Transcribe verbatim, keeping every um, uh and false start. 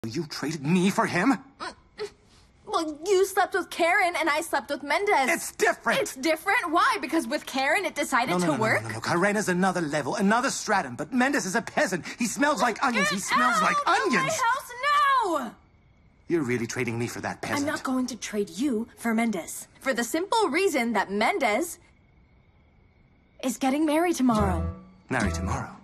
You traded me for him? Well, you slept with Karen and I slept with Méndez. It's different. It's different? Why? Because with Karen it decided no, no, to no, no, work? No, no, no, Karena's another level, another stratum, but Méndez is a peasant. He smells like onions. Get He smells out like of onions. my house now! You're really trading me for that peasant. I'm not going to trade you for Méndez. For the simple reason that Méndez is getting married tomorrow. Married tomorrow?